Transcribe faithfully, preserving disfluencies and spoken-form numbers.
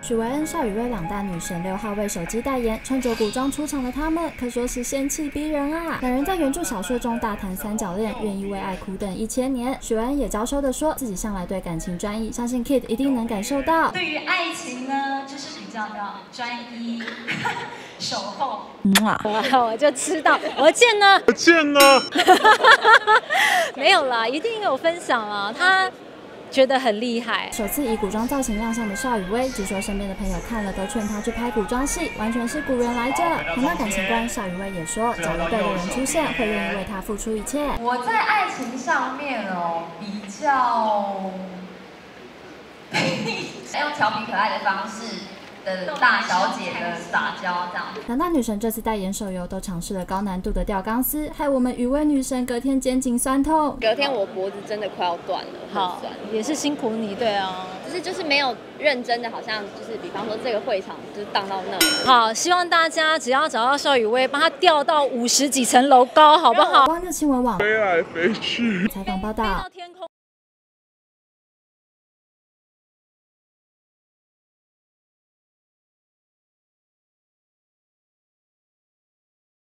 许维恩、邵雨薇两大女神六号为手机代言，穿着古装出场的她们，可说是仙气逼人啊！两人在原著小说中大谈三角恋，愿意为爱苦等一千年。许维恩也娇羞地说，自己向来对感情专一，相信 Kid 一定能感受到。 对于爱情呢，就是比较要专一，守候。 哇，我就知道，我见呢， 我见呢， 没有啦，一定有分享啊，他。觉得很厉害。 首次以古装造型亮相的邵雨薇，据说身边的朋友看了都劝她去拍古装戏，完全是古人来着。谈到感情观，邵雨薇也说，假如对的人出现，会愿意为他付出一切。 我在爱情上面哦，比较用调皮可爱的方式。的大小姐的撒娇这样。 两大女神这次代言手游都尝试了高难度的吊钢丝，害我们雨薇女神隔天肩颈酸痛。 隔天我脖子真的快要断了， 好酸，也是辛苦你，对啊。 只是就是没有认真的，好像就是比方说这个会场就是荡到那里。 好，希望大家只要找到邵雨薇，帮她吊到五十几层楼高，好不好？ 湾的新闻网飞来飞去。 采访报道。